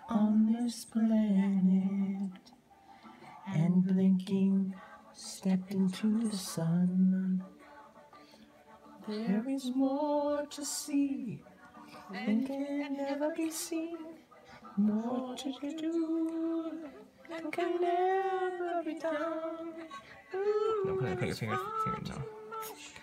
on this planet, and blinking stepped into the sun. There is more to see than can never be seen, more to do than can never be done. No, put your finger no.